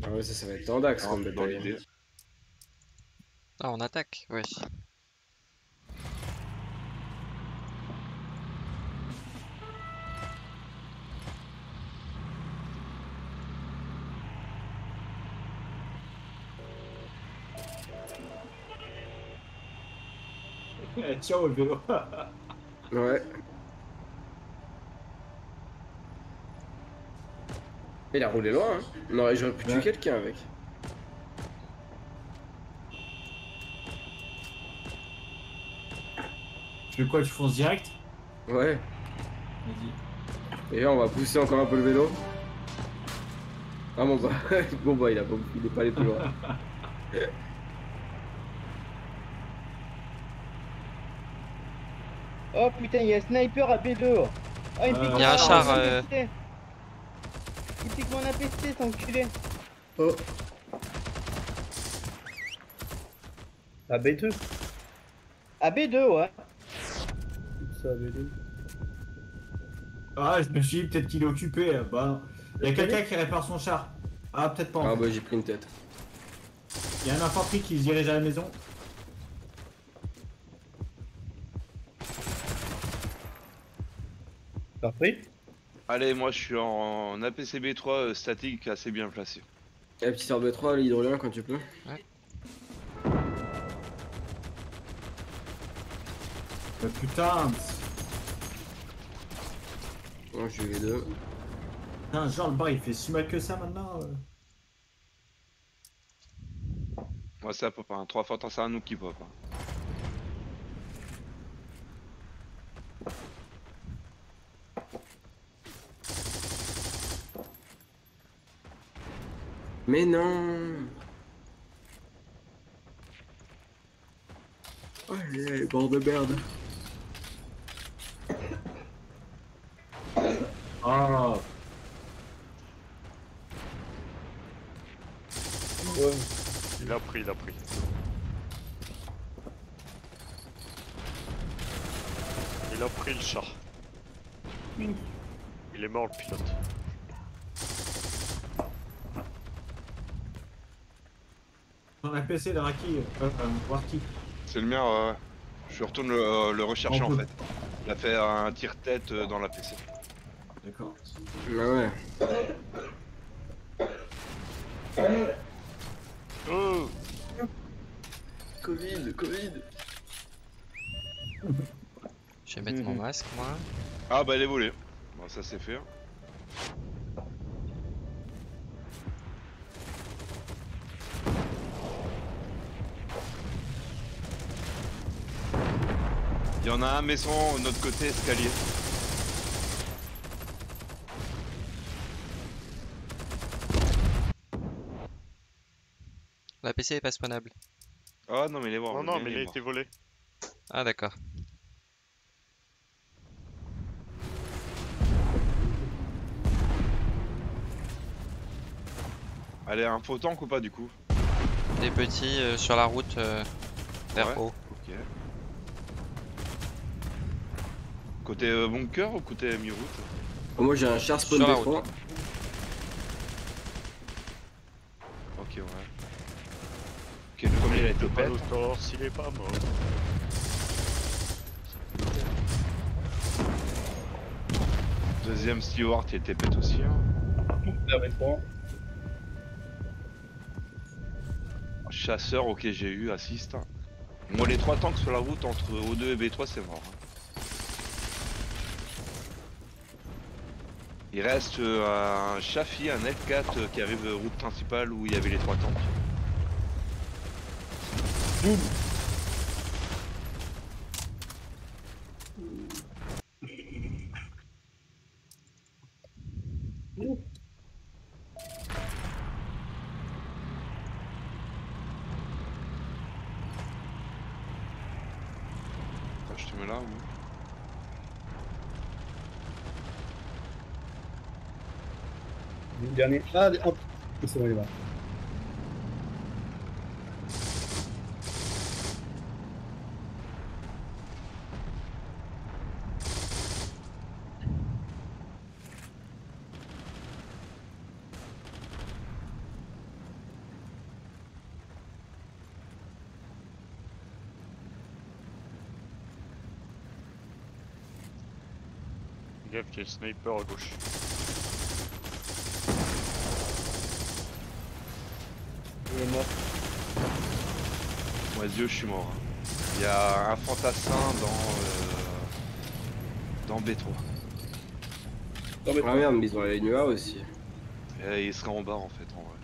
Ah ouais, ça va être tendax comme Dans bataille. l'idée. Ah, on attaque, ouais. Ciao le vélo. Ouais. Il a roulé loin, hein. Non, j'aurais pu tuer Ouais. quelqu'un avec. Tu fais quoi, tu fonces direct? Ouais. Vas-y. Et là, on va pousser encore un peu le vélo. Ah bon bah, bon bah, il est pas allé plus loin. Oh putain, il y a un sniper à B2. Oh, il me pique Il y a un mon char, APC. Il pique mon APC, cet enculé. Oh. À B2. À B2, ouais. Ça, B2. Ah, je me suis dit peut-être qu'il est occupé. Bah, il y a quelqu'un qui répare son char. Ah, peut-être pas en Ah fait. bah, j'ai pris une tête. Il y a un infanterie qui se dirige à la maison. T'as repris? Allez, moi je suis en APCB3 statique assez bien placé. La petite RB3, l'hydrolien quand tu peux. Bah, putain. Moi, j'ai eu les deux. Putain, genre le bar il fait si mal que ça maintenant. Moi ça pop, hein. 3 fois c'est un nous qui pop. Hein. Mais non. Oh, les bord de merde. Oh. Ouais. Il a pris, il a pris. Il a pris le char. Il est mort le pilote. On a PC le Raki. Warki. C'est le mien, je retourne le rechercher en fait. Il a fait un tire-tête dans la PC. D'accord. Bah ouais. Oh, Covid, Covid. Je vais mettre mon masque, moi. Ah bah elle est volée. Bon ça c'est fait. Hein. Il y en a un maison de notre côté escalier. La PC est pas spawnable. Ah non mais il est mort. non, le non, mien, mais il est a mort. été volé. Ah, d'accord. Allez, un faux tank ou pas du coup? Des petits sur la route vers Ouais. haut. Ok. Côté bunker ou côté mi-route? Oh, moi, j'ai un char spawn Sur la B3. Ok ouais. Ok le premier il a été Pas pète. l'autor s'il est pas mort. Deuxième steward il était pète aussi. Hein. Chasseur ok j'ai eu assist. Moi les 3 tanks sur la route entre O2 et B3 c'est mort. Hein. Il reste un Chafi, un L4 qui arrive route principale où il y avait les 3 tanks. Attends, je te mets là ou... Le dernier. Ah, hop. C'est bon, il est là. Gaffe, il y a le sniper à gauche. Il est mort. Moi, Dieu, je suis mort. Il y a un fantassin dans B3. Non, mais Ah merde, mais ils ont la NUA aussi. Et il serait en bas en fait, en vrai.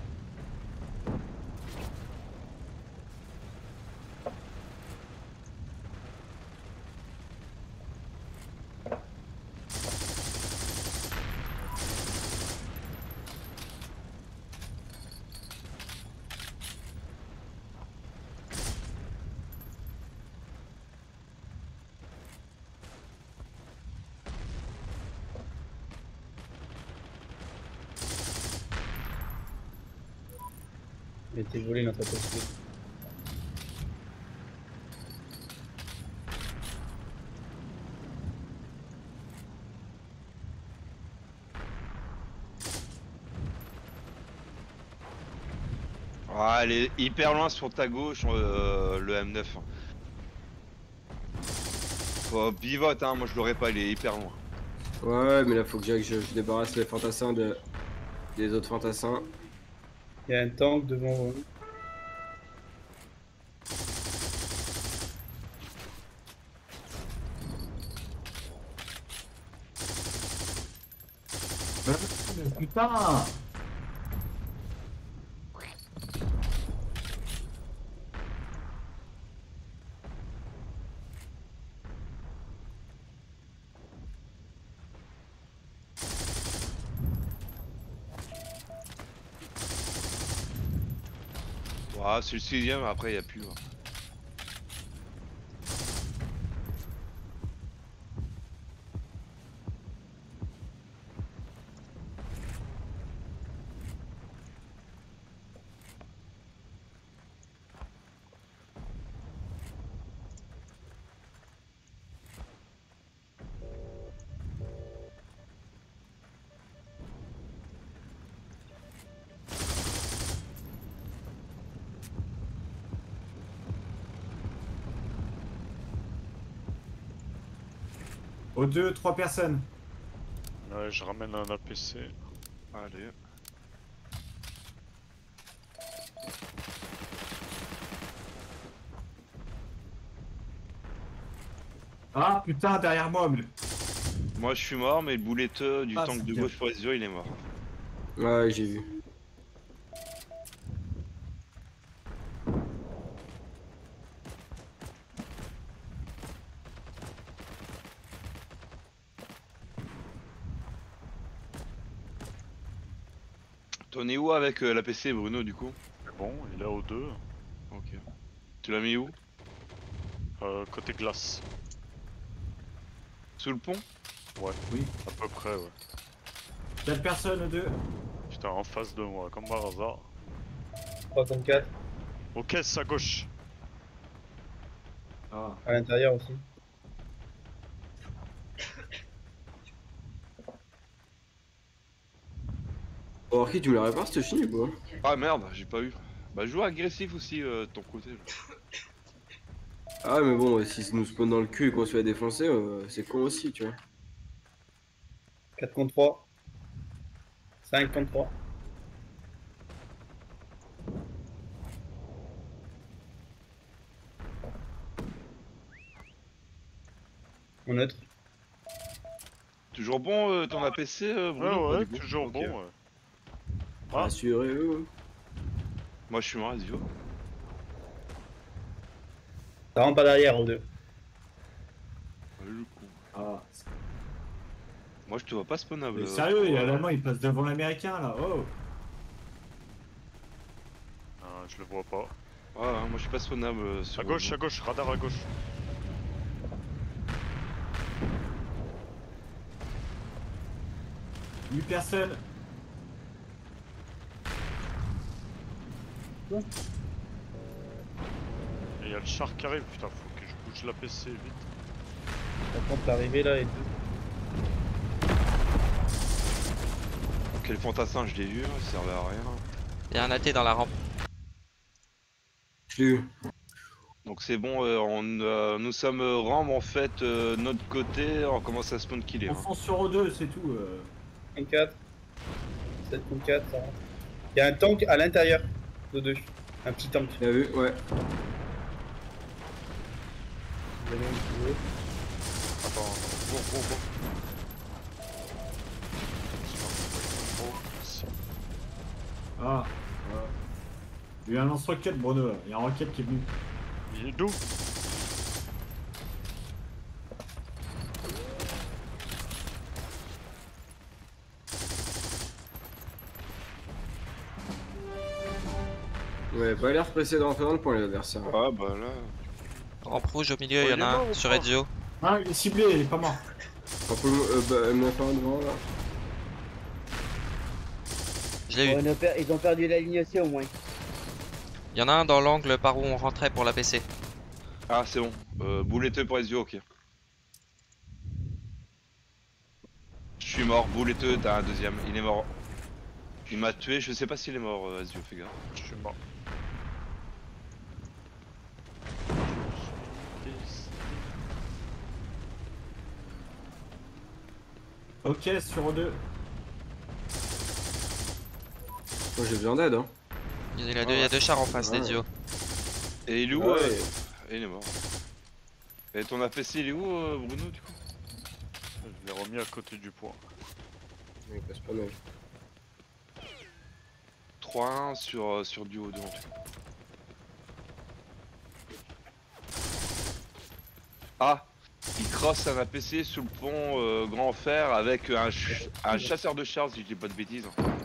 il a été volé notre poste. Ah, elle est hyper loin sur ta gauche, le M9. Faut pivote, hein, moi je l'aurais pas, il est hyper loin. Ouais, mais là faut que je débarrasse les fantassins des autres fantassins. Il y a un tank devant vous. Putain. Ouais, c'est le 6ème, après il a plus. Hein. Aux deux, 3 personnes. Ouais, je ramène un APC. Allez. Ah putain, derrière moi. Moi je suis mort, mais le bouletteux du Ah, tank c'est de bien. gauche pour les yeux, il est mort. Ouais, j'ai vu. T'en es où avec l'APC, Bruno, du coup? C'est bon, il est au 2. Ok. Tu l'as mis où? Côté glace. Sous le pont? Ouais. Oui. À peu près, ouais. 4 personnes aux deux. Putain, en face de moi, comme par hasard. 304 Aux caisses à gauche. Ah. à l'intérieur aussi. Bon, ok, tu me la répares cette chine ou quoi? Ah merde, j'ai pas eu. Bah joue agressif aussi de ton côté. Là. Ah, mais bon, si nous spawn dans le cul et qu'on se fait défoncer, c'est con aussi, tu vois. 4 contre 3. 5 contre 3. En neutre. Toujours bon ton APC, Ouais, Bruno? ouais, pas, du coup toujours Ok. bon. Ouais. Ah. Rassurez-vous. Moi je suis mort, Ezio. Ça rentre pas derrière aux deux. Allez, le con. Ah. Moi je te vois pas spawnable. Mais sérieux, il y a l'allemand, il passe devant l'américain là. Oh. Ah, je le vois pas. Ouais, hein, moi je suis pas spawnable sur. À gauche, radar à gauche. Huit personnes. Et il y a le char qui arrive, putain, faut que je bouge la PC vite. Par contre, l'arrivée là est 2. Quel fantassin, je l'ai vu, il servait à rien. Il y a un AT dans la rampe. Je l'ai eu. Donc c'est bon, nous sommes Ram en fait, notre côté, on commence à spawn killer. On Hein. fonce sur O2, c'est tout. 34. 7.4, ça rentre. Il y a un tank à l'intérieur de deux. Un petit tank. Bien vu, ouais. Vous avez un petit peu. Attends, bon. Oh, merci. Ah. Il y a un lance-roquette, Bruno. Là. Il y a un roquette qui est venu. Il est d'où? Ouais, pas l'air pressé de rentrer dans le point les adversaires. Ah bah là. Rampe rouge au milieu, Oh, il y il en a est mort un ou sur pas Ezio. Ah, il est ciblé, il est pas mort. On peut me faire un devant là. Je l'ai eu. Ils ont perdu la ligne aussi au moins. Il y en a un dans l'angle par où on rentrait pour la PC. Ah c'est bon. Bouletteux pour Ezio, ok. Je suis mort, bouletteux, t'as un deuxième, il est mort. Il m'a tué, je sais pas s'il est mort, Ezio, fais gaffe. Je suis mort. Ok, sur O2. Moi j'ai besoin d'aide hein. Il y a deux chars en face Ouais. d'Ezio. Et il est où Ouais. Il est mort. Et ton APC il est où Bruno du coup? Je l'ai remis à côté du point. Il passe pas mal. 3-1 sur duo 2 en tout cas. Ah, il crosse un APC sous le pont Grand Fer avec un chasseur de chars si je dis pas de bêtises.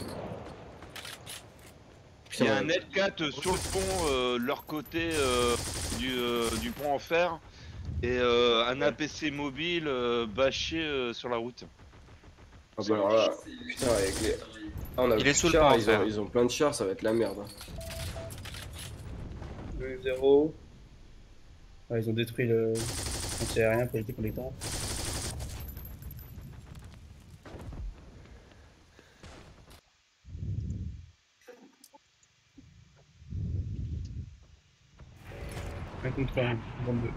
Il y a un L4 sur le pont, leur côté du pont en fer et un APC mobile bâché sur la route. Ah bah alors là, putain avec les... Ah, on a Il est plus sous de le chars, pont, frère. ils ont plein de chars, ça va être la merde. Hein. 2-0. Ouais, ils ont détruit le anti-aérien pour éviter qu'on les tente. Un contre un, 22.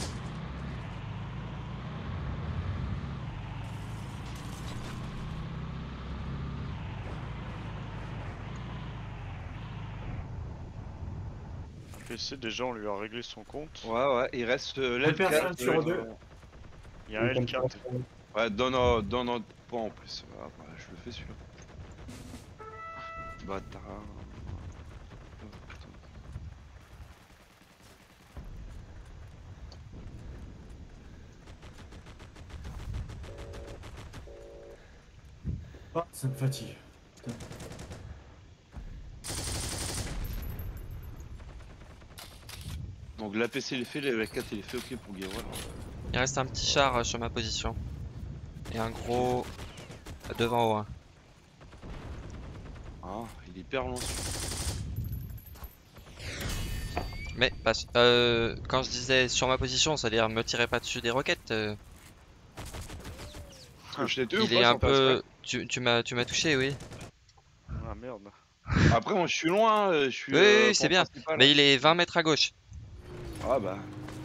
PC déjà on lui a réglé son compte. Ouais, il reste personne l'L4. sur O2. Il y a un L4. Ouais, dans notre point en plus. Ah, bah, je le fais celui-là. Bâtard. Oh, putain. Ah, ça me fatigue. Putain. Donc l'APC il est fait, le L4 il est fait, ok pour Guérois. Il reste un petit char sur ma position. Et un gros devant au 1. Ah, il est hyper long celui-là. Mais quand je disais sur ma position, c'est-à-dire me tirez pas dessus des roquettes. Je l'ai tué ou Il pas est un sans faire peu. exprès Tu m'as touché, oui. Ah merde. Après moi je suis loin, je suis. Oui, pont c'est bien. principal. Mais il est 20 mètres à gauche. Ah bah.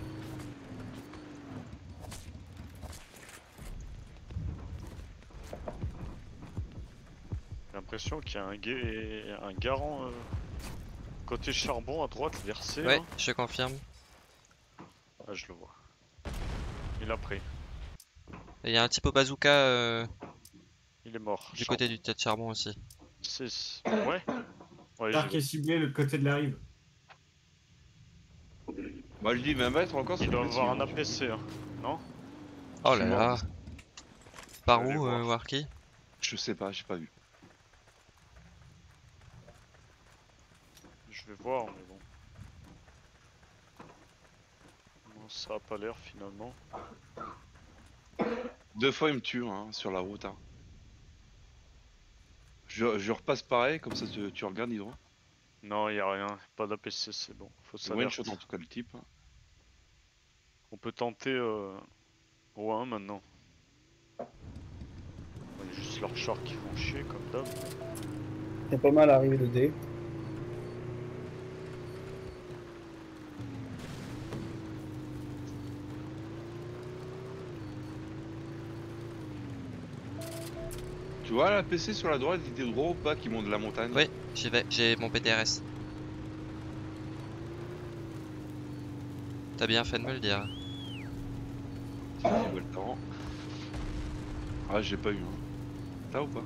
J'ai l'impression qu'il y a un garant côté charbon à droite versé. Ouais, là. je confirme. Ah je le vois. Il a pris. Et il y a un type au bazooka Il est mort. du côté du tas de charbon aussi. Ouais. Ouais, Char qui est ciblé de l'autre côté de la rive. Bah je dis même être encore il c'est doit pas avoir un possible. APC. Hein. Non? Oh Je là suis là. mort. Par Allez où, voir. Warky? Je sais pas, j'ai pas vu. Je vais voir mais bon. Non, ça a pas l'air finalement. 2 fois il me tue hein, sur la route. Hein. Je repasse pareil, comme ça tu regardes Hydro. Non, y a rien. Pas d'APC, c'est bon. Faut C'est one shot s'alerter. en tout cas le type. Hein. On peut tenter au 1 maintenant. Il y a juste leurs chars qui font chier comme d'hab. C'est pas mal arrivé de D. Tu vois la PC sur la droite, il était droit ou pas qui monte de la montagne? Oui, j'y vais, j'ai mon PTRS. T'as bien fait de me le dire. J'ai dit le temps. Ah, j'ai pas eu. Hein. T'as ou pas?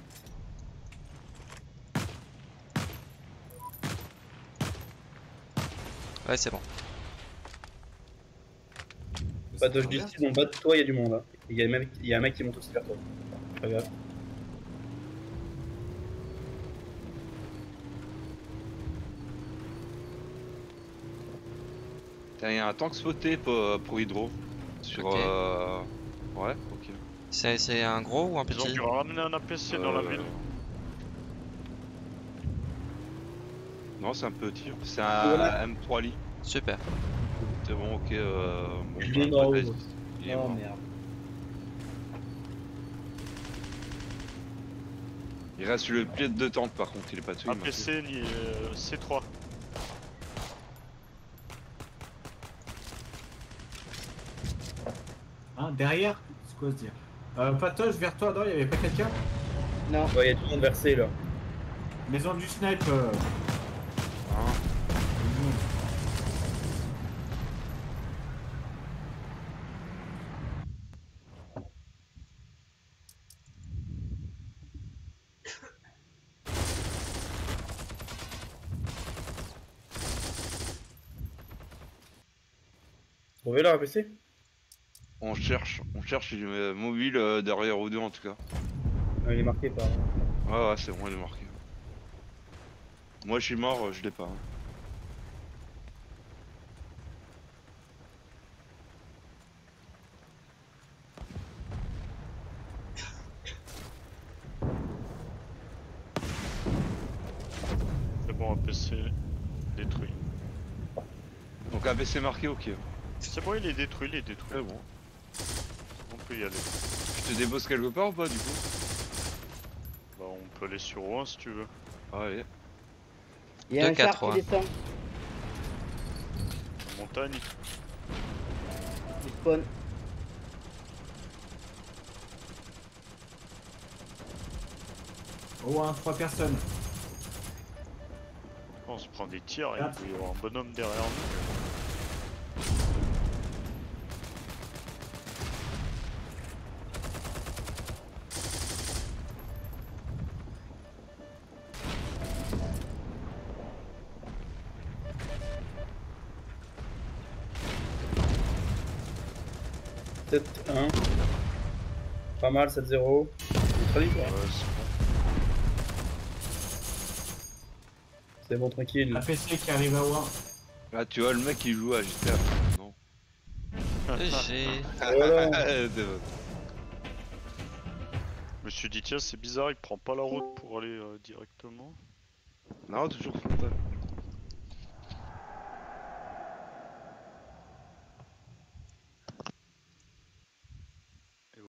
Ouais, c'est bon. Pas de du style, en bas de toi, il y a du monde. Hein. Il y a un mec qui monte aussi vers toi. Pas grave. Tiens, y a un tank spoté pour Hydro. Sur. Ok. Ouais, ok. C'est un gros ou un Ils ont petit? dû ramener un APC dans la ville. Non, c'est un petit. C'est un Voilà. M3 lit. Super. C'est bon, ok. Bon, Il est en haut. vas-y. Il est Oh mort. merde. Il reste le pied de tank par contre, il est pas tué. il m'a tué. APC C3. Hein, derrière? C'est quoi se dire? Patoche, vers toi, non, il y avait pas quelqu'un? Non. Ouais, il y a tout le monde versé là. Maison du snipe. Hein. Trouvé leur APC? On cherche mobile derrière O2 en tout cas. Ah, il est marqué par. Ouais, ouais, c'est bon, il est marqué. Moi je suis mort, je l'ai pas. Hein. C'est bon, APC détruit. Donc ABC marqué, ok. C'est bon, il est détruit, il est détruit. C'est bon. On peut y aller. Je te débosse quelque part ou pas du coup? Bah, on peut aller sur O1 si tu veux. Allez. Il y a un 2-4, char qui ouais. descend. La montagne. Il spawn. Oh, 3 personnes. On se prend des tirs et il Quatre. peut y avoir un bonhomme derrière nous. Peut-être 1. Pas mal, 7-0. Très vite, ouais. C'est bon, tranquille. APC qui arrive à Ouin. Là tu vois le mec qui joue à GTA. Non. J'ai. Voilà. C'est bon. Je me suis dit, tiens, c'est bizarre, il prend pas la route pour aller directement. Non, toujours frontal.